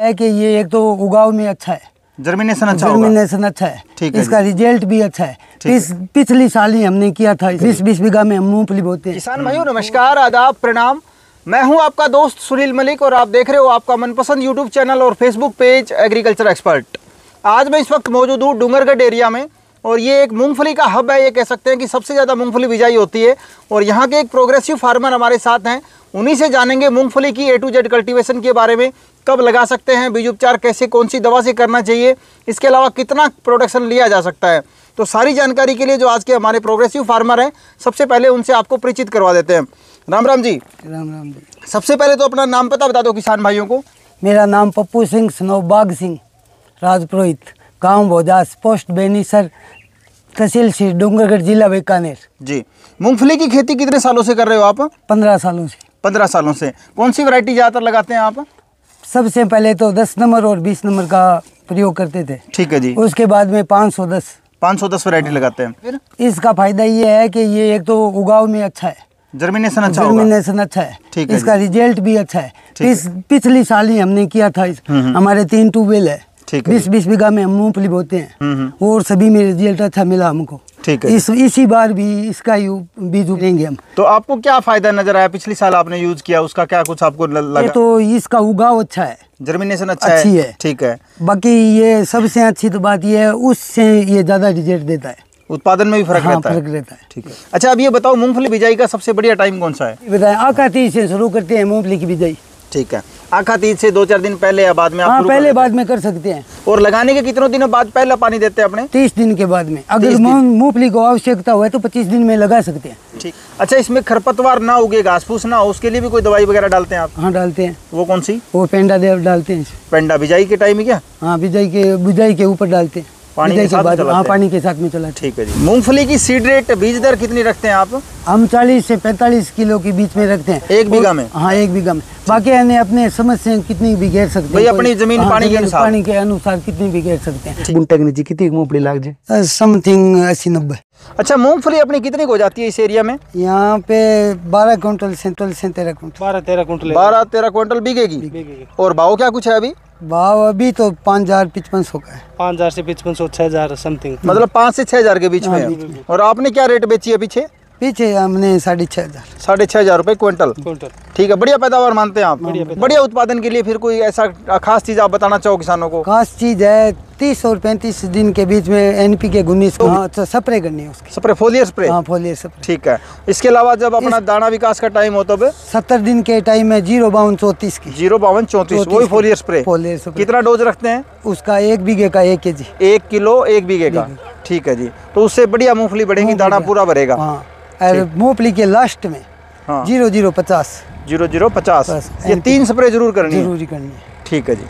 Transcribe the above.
है कि ये एक तो उगाव में अच्छा है, जर्मिनेशन अच्छा है, ठीक है, इसका रिजल्ट भी अच्छा है। पिछली साल ही हमने किया था, 20 बीघा में हम मूंगफली बोते हैं। किसान भाइयों नमस्कार, आदाब, प्रणाम। मैं हूं आपका दोस्त सुनील मलिक और आप देख रहे हो आपका मनपसंद यूट्यूब चैनल और फेसबुक पेज एग्रीकल्चर एक्सपर्ट। आज मैं इस वक्त मौजूद हूँ डूंगरगढ़ एरिया में और ये एक मूंगफली का हब है। ये कह सकते हैं कि सबसे ज़्यादा मूंगफली बिजाई होती है और यहाँ के एक प्रोग्रेसिव फार्मर हमारे साथ हैं। उन्हीं से जानेंगे मूंगफली की A to Z कल्टीवेशन के बारे में, कब लगा सकते हैं, बीज उपचार कैसे, कौन सी दवा से करना चाहिए, इसके अलावा कितना प्रोडक्शन लिया जा सकता है। तो सारी जानकारी के लिए जो आज के हमारे प्रोग्रेसिव फार्मर हैं, सबसे पहले उनसे आपको परिचित करवा देते हैं। राम राम जी। राम राम जी। सबसे पहले तो अपना नाम पता बता दो किसान भाइयों को। मेरा नाम पप्पू सिंह सनोबाग सिंह, राजपुरोहित, गाँव भोजास, पोस्ट बेनीसर, तहसील श्री डूंगरगढ़, जिला बीकानेर। जी, मूंगफली की खेती कितने सालों से कर रहे हो आप? 15 सालों से। 15 सालों से। कौन सी वैरायटी ज़्यादातर लगाते हैं आप? सबसे पहले तो 10 नंबर और 20 नंबर का प्रयोग करते थे। ठीक है जी। उसके बाद में 510 वैरायटी लगाते हैं। फिर इसका फायदा ये है कि ये एक तो उगाव में अच्छा है, जर्मिनेशन अच्छा है। ठीक है, इसका रिजल्ट भी अच्छा है। पिछली साल ही हमने किया था। हमारे 3 ट्यूबवेल है, 20 बीघा में हम मूंगफली बोते हैं और सभी में रिजल्ट अच्छा मिला हमको। ठीक है। इसी बार भी इसका बीज उगेंगे हम। तो आपको क्या फायदा नजर आया? पिछली साल आपने यूज किया, उसका क्या कुछ आपको लगा? तो इसका उगाव अच्छा है, जर्मिनेशन अच्छी है। ठीक है। बाकी ये सबसे अच्छी तो बात ये है, उससे ये ज्यादा रिजल्ट देता है, उत्पादन में भी फर्क रहता है। ठीक है। अच्छा, अब ये बताओ मूंगफली बिजाई का सबसे बढ़िया टाइम कौन सा है? बताएं। आका तीज से शुरू करते हैं मूंगफली की बिजाई। ठीक है। आखा तीज से 2-4 दिन पहले या बाद में? हाँ, पहले बाद में कर सकते हैं। और लगाने के कितनों दिनों बाद पहला पानी देते हैं अपने? 30 दिन के बाद में। अगर मूंगफली को आवश्यकता हो तो 25 दिन में लगा सकते हैं। ठीक। अच्छा, इसमें खरपतवार ना उगे, घास फूस ना हो, उसके लिए भी कोई दवाई वगैरह डालते हैं आप? हाँ, डालते हैं। वो कौन सी? वो पेंडा डालते हैं। पेंडा बिजाई के टाइम में क्या? हाँ, बिजाई के ऊपर डालते हैं, पानी के साथ। हाँ, पानी के साथ में चला। ठीक है जी। मूंगफली की सीड रेट, बीज दर कितनी रखते हैं आप? हम 40 से 45 किलो के बीच में रखते हैं। 1 बीघा में? हाँ, 1 बीघा में। बाकी अपने समझ से कितनी भी घेर सकते हैं, अपनी जमीन पानी के अनुसार कितनी भी घेर सकते हैं। कितनी मूंगफली लाग जाए? समथिंग 80-90। अच्छा, मूंगफली अपनी कितनी हो जाती है इस एरिया में? यहाँ पे 12 क्विंटल से 13 क्विंटल। 12-13 क्विंटल बिकेगी। और भाव क्या कुछ है अभी? भाव अभी तो 5,000-5500 का है। 5,000 से 5,500, 6,000 समथिंग, मतलब 5 से 6,000 के बीच में। और आपने क्या रेट बेची है पीछे? हमने 6,500। 6,500 रुपए क्विंटल। ठीक है, बढ़िया पैदावार मानते हैं आप? बढ़िया उत्पादन के लिए फिर कोई ऐसा खास चीज आप बताना चाहो किसानों को? खास चीज है 30 और 35 दिन के बीच में NPK 19 स्प्रे करनी है उसकी। Spray, foliar spray? हाँ, फोलियर स्प्रे। ठीक है। इसके अलावा जब अपना दाना विकास का टाइम हो तब 70 दिन के टाइम में 05234 की। 05234 वही फोलियर स्प्रे। कितना डोज रखते हैं उसका? 1 बीघे का 1 kg। 1 किलो 1 बीघे का। ठीक है जी। तो उससे बढ़िया मूंगफली बढ़ेगी, दाना पूरा भरेगा। और मूंगफली के लास्ट में 0050। 0050 ये 3 स्प्रे जरूर करनी है। जरूरी करनी है। ठीक है जी।